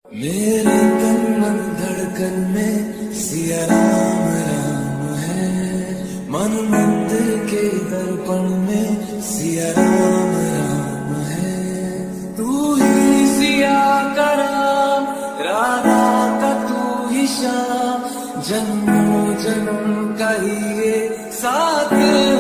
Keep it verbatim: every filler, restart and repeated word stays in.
मेरे तन मन धड़कन में सिया राम राम है, मन मंदिर के दर्पण में सिया राम राम है। तू ही सिया का राम, राधा का तू ही श्याम, जन्मों जन्म का ही ये साथ